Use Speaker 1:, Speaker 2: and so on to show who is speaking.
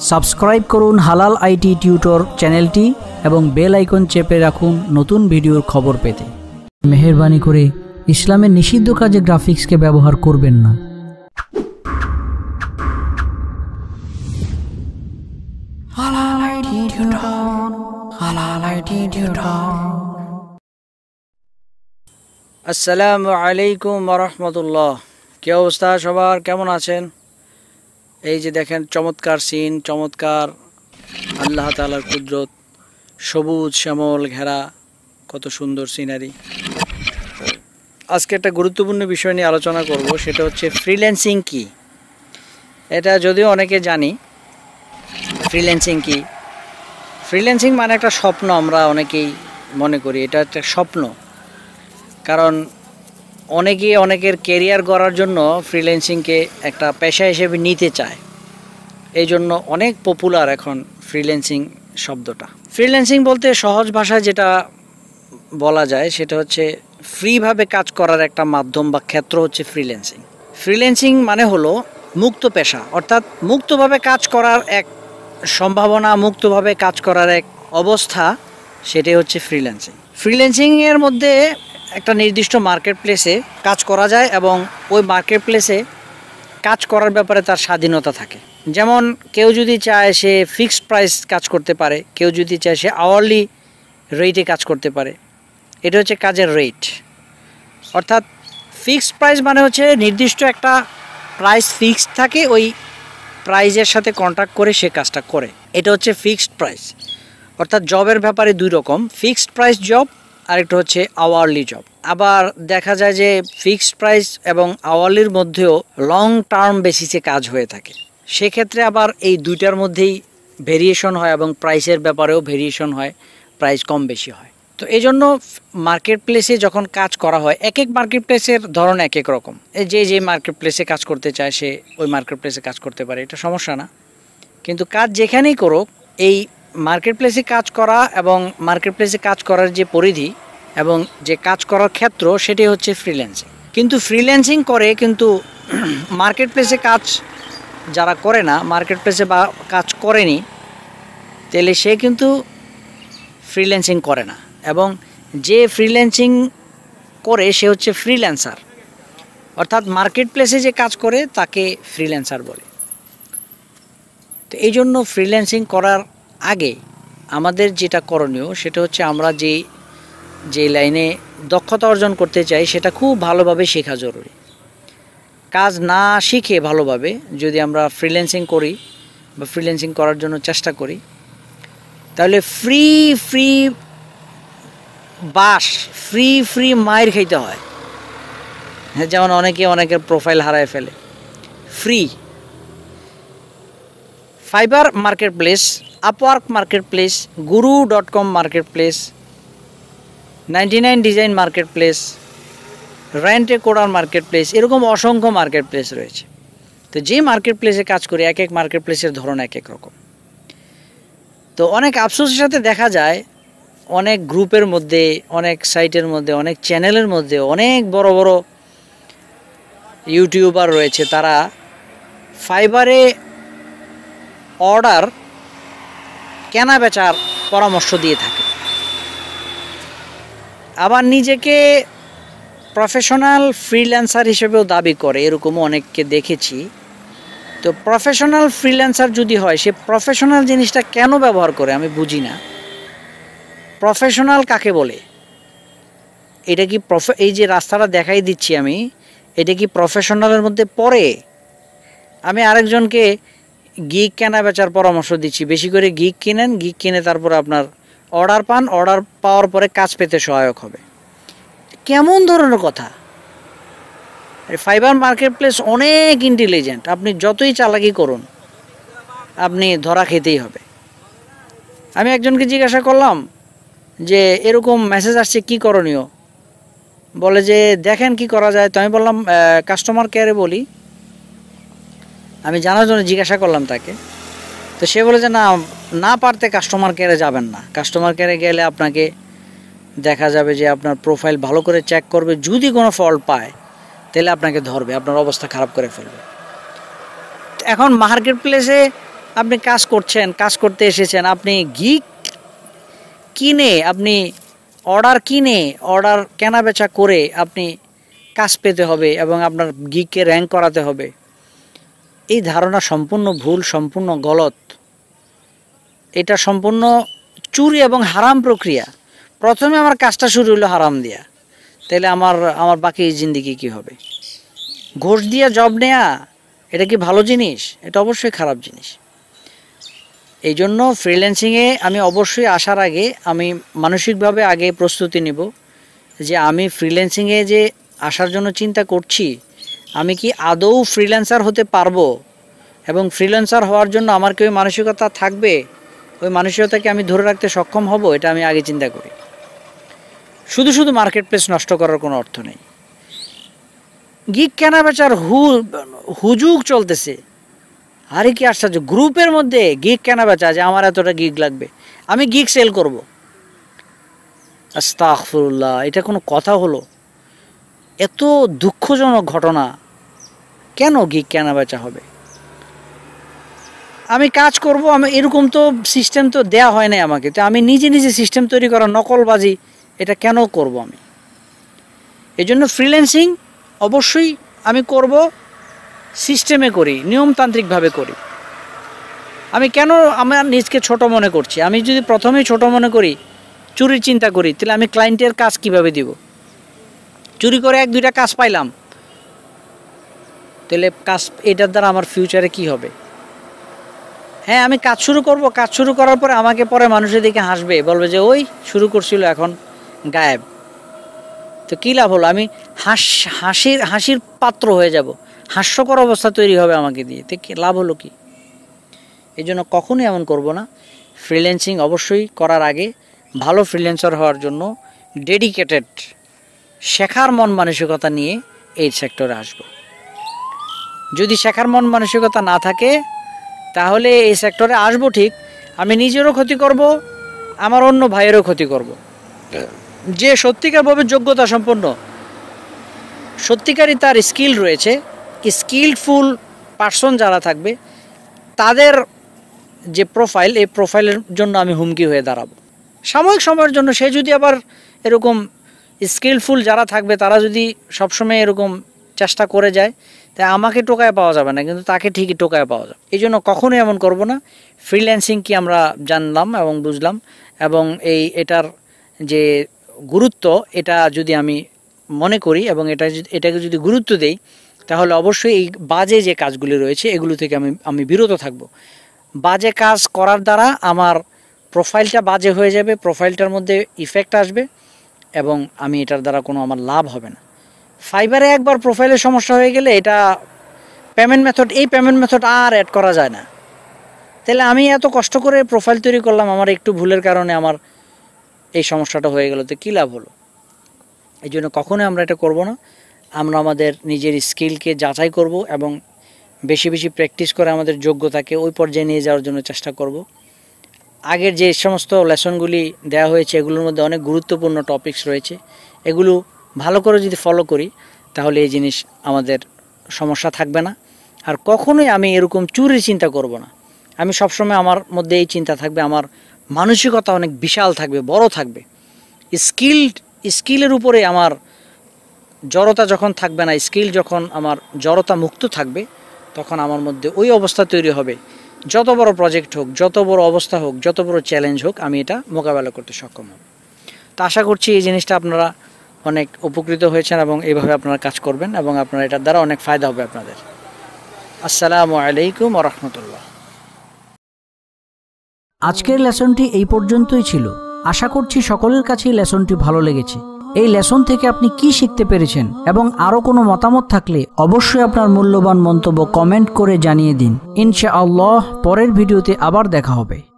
Speaker 1: Subscribe করুন হালাল IT tutor চ্যানেলটি এবং বেল আইকন চেপে রাখুন নতুন ভিডিওর খবর পেতে। মেহেরবানি করে ইসলামের নিষিদ্ধ কাজে গ্রাফিক্সকে ব্যবহার করবেন না। Halal IT tutor, halal IT tutor. আসসালামু আলাইকুম ওয়া রাহমাতুল্লাহ। কি অবস্থা সবার, কেমন আছেন? এই যে দেখেন চমৎকার সিন, চমৎকার আল্লাহ তাআলার কুদরত, সবুজ শ্যামল ঘেরা কত সুন্দর সিনারি। আজকে একটা গুরুত্বপূর্ণ বিষয় নিয়ে আলোচনা করব, সেটা হচ্ছে ফ্রিল্যান্সিং কি। এটা যদিও অনেকে জানি ফ্রিল্যান্সিং কি। ফ্রিল্যান্সিং মানে একটা স্বপ্ন, আমরা অনেকেই মনে করি এটা একটা স্বপ্ন, কারণ অনেকেই অনেকের কেরিয়ার গড়ার জন্য ফ্রিল্যান্সিংকে একটা পেশা হিসেবে নিতে চায়। এই জন্য অনেক পপুলার এখন ফ্রিল্যান্সিং শব্দটা। ফ্রিল্যান্সিং বলতে সহজ ভাষায় যেটা বলা যায় সেটা হচ্ছে ফ্রিভাবে কাজ করার একটা মাধ্যম বা ক্ষেত্র হচ্ছে ফ্রিল্যান্সিং। ফ্রিল্যান্সিং মানে হলো মুক্ত পেশা, অর্থাৎ মুক্তভাবে কাজ করার এক সম্ভাবনা, মুক্তভাবে কাজ করার এক অবস্থা, সেটাই হচ্ছে ফ্রিল্যান্সিং। ফ্রিল্যান্সিংয়ের মধ্যে একটা নির্দিষ্ট মার্কেট প্লেসে কাজ করা যায় এবং ওই মার্কেট প্লেসে কাজ করার ব্যাপারে তার স্বাধীনতা থাকে। যেমন কেউ যদি চায় সে ফিক্সড প্রাইস কাজ করতে পারে, কেউ যদি চায় সে আওয়ারলি রেটে কাজ করতে পারে। এটা হচ্ছে কাজের রেট, অর্থাৎ ফিক্সড প্রাইস মানে হচ্ছে নির্দিষ্ট একটা প্রাইস ফিক্সড থাকে, ওই প্রাইজের সাথে কন্ট্রাক্ট করে সে কাজটা করে। এটা হচ্ছে ফিক্সড প্রাইস। অর্থাৎ জবের ব্যাপারে দুই রকম, ফিক্সড প্রাইস জব আরেকটা হচ্ছে আওয়ারলি জব। আবার দেখা যায় যে ফিক্সড প্রাইস এবং আওয়ারলির মধ্যেও লং টার্ম বেসিসে কাজ হয়ে থাকে। সেক্ষেত্রে আবার এই দুইটার মধ্যেই ভেরিয়েশন হয় এবং প্রাইসের ব্যাপারেও ভেরিয়েশন হয়, প্রাইস কম বেশি হয়। তো এই জন্য মার্কেট প্লেসে যখন কাজ করা হয়, এক এক মার্কেট প্লেসের ধরন এক এক রকম। যে মার্কেট প্লেসে কাজ করতে চায় সে ওই মার্কেট প্লেসে কাজ করতে পারে, এটা সমস্যা না। কিন্তু কাজ যেখানেই করুক, এই মার্কেট প্লেসে কাজ করা এবং মার্কেট প্লেসে কাজ করার যে পরিধি এবং যে কাজ করার ক্ষেত্র, সেটাই হচ্ছে ফ্রিল্যান্সিং। কিন্তু ফ্রিল্যান্সিং করে কিন্তু মার্কেট প্লেসে কাজ যারা করে না, মার্কেট প্লেসে বা কাজ করেনি, তাহলে সে কিন্তু ফ্রিল্যান্সিং করে না। এবং যে ফ্রিল্যান্সিং করে সে হচ্ছে ফ্রিল্যান্সার, অর্থাৎ মার্কেট প্লেসে যে কাজ করে তাকে ফ্রিল্যান্সার বলে। তো এই জন্য ফ্রিল্যান্সিং করার আগে আমাদের যেটা করণীয় সেটা হচ্ছে আমরা যে লাইনে দক্ষতা অর্জন করতে চাই সেটা খুব ভালোভাবে শেখা জরুরি। কাজ না শিখে ভালোভাবে যদি আমরা ফ্রিল্যান্সিং করি বা ফ্রিল্যান্সিং করার জন্য চেষ্টা করি, তাহলে ফ্রি বাস, ফ্রি মাইর খাইতে হয়। যেমন অনেকের প্রোফাইল হারায় ফেলে। Free Fiverr marketplace, Upwork marketplace, guru.com marketplace, 99 design marketplace, rent a coder marketplace, এরকম অসংখ্য মার্কেট প্লেস রয়েছে। তো যে মার্কেট প্লেসে কাজ করি, এক এক মার্কেট প্লেসের ধরন এক এক রকম। তো অনেক আফসোসের সাথে দেখা যায় অনেক গ্রুপের মধ্যে, অনেক সাইটের মধ্যে, অনেক চ্যানেলের মধ্যে অনেক বড় বড় ইউটিউবার রয়েছে, তারা ফাইবারে অর্ডার কেনা বেচার পরামর্শ দিয়ে থাকে। আবার নিজেকে প্রফেশনাল ফ্রিল্যান্সার হিসেবেও দাবি করে, এরকমও অনেককে দেখেছি। তো প্রফেশনাল ফ্রিল্যান্সার যদি হয়, সে প্রফেশনাল জিনিসটা কেন ব্যবহার করে আমি বুঝি না। প্রফেশনাল কাকে বলে? এটা কি এই যে রাস্তাটা দেখাই দিচ্ছি আমি, এটা কি প্রফেশনালের মধ্যে পড়ে? আমি আরেকজনকে গিগ কেনা বেচার পরামর্শ দিচ্ছি, বেশি করে গিগ কিনেন, গিগ কিনে তারপরে আপনার অর্ডার পান, অর্ডার পাওয়ার পরে কাজ পেতে সহায়ক হবে। কেমন ধরনের কথা? ফাইবার মার্কেট প্লেস অনেক ইন্টেলিজেন্ট, আপনি যতই চালাকি করুন আপনি ধরা খেতেই হবে। আমি একজনকে জিজ্ঞাসা করলাম যে এরকম মেসেজ আসছে কি করণীয়, বলে যে দেখেন কি করা যায়। তো আমি বললাম কাস্টমার কেয়ারে বলি, আমি জানার জন্য জিজ্ঞাসা করলাম তাকে। তো সে বলে যে না পারতে কাস্টমার কেয়ারে যাবেন না, কাস্টমার কেয়ারে গেলে আপনাকে দেখা যাবে যে আপনার প্রোফাইল ভালো করে চেক করবে, যদি কোনো ফল্ট পায় তাহলে আপনাকে ধরবে, আপনার অবস্থা খারাপ করে ফেলবে। এখন মার্কেট প্লেসে আপনি কাজ করছেন, কাজ করতে এসেছেন, আপনি গিগ কিনে, আপনি অর্ডার কেনা বেচা করে আপনি কাজ পেতে হবে এবং আপনার গিগকে র্যাঙ্ক করাতে হবে, এই ধারণা সম্পূর্ণ ভুল, সম্পূর্ণ গলত। এটা সম্পূর্ণ চুরি এবং হারাম প্রক্রিয়া। প্রথমে আমার কাজটা শুরু হলো হারাম দিয়া, তাহলে আমার বাকি জিন্দেগি কি হবে? ঘুষ দিয়া জব নেয়া এটা কি ভালো জিনিস? এটা অবশ্যই খারাপ জিনিস। এই জন্য ফ্রিল্যান্সিংয়ে আমি অবশ্যই আসার আগে আমি মানসিকভাবে আগে প্রস্তুতি নিব যে আমি ফ্রিল্যান্সিংয়ে যে আসার জন্য চিন্তা করছি, আমি কি আদৌ ফ্রিল্যান্সার হতে পারবো, এবং ফ্রিল্যান্সার হওয়ার জন্য আমার কি ওই মানসিকতা থাকবে, ওই মানসিকতাকে আমি ধরে রাখতে সক্ষম হব, এটা আমি আগে চিন্তা করি। শুধু মার্কেট প্লেস নষ্ট করার কোনো অর্থ নেই। গিগ কেনা বেচার হুজুগ চলতেছে, আরে কি আশ্চর্য, গ্রুপের মধ্যে গিগ কেনা বেচা, যে আমার এতটা গিগ লাগবে, আমি গিগ সেল করব। আস্তাগফিরুল্লাহ, এটা কোনো কথা হলো? এত দুঃখজনক ঘটনা। কেন গিগ কেনা বেচা হবে? আমি কাজ করব, আমি এরকম তো সিস্টেম তো দেয়া হয় নাই আমাকে, তো আমি নিজে সিস্টেম তৈরি করা, নকলবাজি, এটা কেন করব আমি? এই জন্য ফ্রিল্যান্সিং অবশ্যই আমি করব, সিস্টেমে করি, নিয়মতান্ত্রিকভাবে করি। আমি কেন আমার নিজকে ছোট মনে করছি? আমি যদি প্রথমেই ছোট মনে করি, চুরির চিন্তা করি, তাহলে আমি ক্লায়েন্টের কাজ কিভাবে দিব? চুরি করে 1-2টা কাজ পাইলাম, তাহলে কাজ এটার দ্বারা আমার ফিউচারে কি হবে? হ্যাঁ, আমি কাজ শুরু করব, কাজ শুরু করার পরে আমাকে পরে মানুষের দিকে হাসবে, বলবে যে ওই শুরু করছিল এখন গায়েব। তো কী লাভ হলো? আমি হাসির পাত্র হয়ে যাব, হাস্যকর অবস্থা তৈরি হবে আমাকে দিয়ে, তো লাভ হলো কি? এই জন্য কখনোই এমন করব না। ফ্রিল্যান্সিং অবশ্যই করার আগে ভালো ফ্রিল্যান্সার হওয়ার জন্য ডেডিকেটেড, শেখার মন মানসিকতা নিয়ে এই সেক্টরে আসব। যদি শেখার মন মানসিকতা না থাকে, তাহলে এই সেক্টরে আসবো ঠিক, আমি নিজেরও ক্ষতি করব, আমার অন্য ভাইয়েরও ক্ষতি করব। যে সত্যিকারভাবে যোগ্যতা সম্পন্ন, সত্যিকারই তার স্কিল রয়েছে, স্কিলফুল পার্সন যারা থাকবে, তাদের যে প্রোফাইল, এই প্রোফাইলের জন্য আমি হুমকি হয়ে দাঁড়াবো সাময়িক সময়ের জন্য। সে যদি আবার এরকম স্কিলফুল যারা থাকবে, তারা যদি সবসময় এরকম চেষ্টা করে যায়, তাই আমাকে টোকায় পাওয়া যাবে না, কিন্তু তাকে ঠিকই টোকায় পাওয়া যাবে। এই জন্য কখনোই এমন করব না। ফ্রিল্যান্সিং কি আমরা জানলাম এবং বুঝলাম, এবং এটার যে গুরুত্ব, এটা যদি আমি মনে করি এবং এটাকে যদি গুরুত্ব দেই, তাহলে অবশ্যই এই বাজে যে কাজগুলি রয়েছে এগুলো থেকে আমি বিরত থাকব। বাজে কাজ করার দ্বারা আমার প্রোফাইলটা বাজে হয়ে যাবে, প্রোফাইলটার মধ্যে ইফেক্ট আসবে, এবং আমি এটার দ্বারা কোনো আমার লাভ হবে না। ফাইবারে একবার প্রোফাইলের সমস্যা হয়ে গেলে এটা পেমেন্ট মেথড আর অ্যাড করা যায় না। তাহলে আমি এত কষ্ট করে প্রোফাইল তৈরি করলাম, আমার একটু ভুলের কারণে আমার এই সমস্যাটা হয়ে গেল, তো কী লাভ হলো? এই জন্য কখনোই আমরা এটা করব না। আমরা আমাদের নিজের স্কিলকে যাচাই করব এবং বেশি প্র্যাকটিস করে আমাদের যোগ্যতাকে ওই পর্যায়ে নিয়ে যাওয়ার জন্য চেষ্টা করব। আগের যে সমস্ত লেসনগুলি দেওয়া হয়েছে, এগুলোর মধ্যে অনেক গুরুত্বপূর্ণ টপিকস রয়েছে, এগুলো ভালো করে যদি ফলো করি, তাহলে এই জিনিস আমাদের সমস্যা থাকবে না। আর কখনোই আমি এরকম চুরির চিন্তা করব না। আমি সবসময় আমার মধ্যে এই চিন্তা থাকবে, আমার মানসিকতা অনেক বিশাল থাকবে, বড় থাকবে। স্কিলের উপরে আমার জড়তা যখন থাকবে না, স্কিল যখন আমার জড়তা মুক্ত থাকবে, তখন আমার মধ্যে ওই অবস্থা তৈরি হবে, যত বড় প্রজেক্ট হোক, যত বড় অবস্থা হোক, যত বড় চ্যালেঞ্জ হোক, আমি এটা মোকাবেলা করতে সক্ষম হব। তো আশা করছি এই জিনিসটা আপনারা অনেক উপকৃত হয়েছেন এবং এইভাবে আপনারা কাজ করবেন এবং আপনারা এটার দ্বারা অনেক ফায়দা হবে আপনাদের। আসসালামু আলাইকুম ওয়া রাহমাতুল্লাহ।
Speaker 2: আজকের লেসনটি এই পর্যন্তই ছিল। আশা করছি সকলের কাছেই লেসনটি ভালো লেগেছে। এই লেসন থেকে আপনি কি শিখতে পেরেছেন এবং আরও কোনো মতামত থাকলে অবশ্যই আপনার মূল্যবান মন্তব্য কমেন্ট করে জানিয়ে দিন। ইনশাআল্লাহ পরের ভিডিওতে আবার দেখা হবে।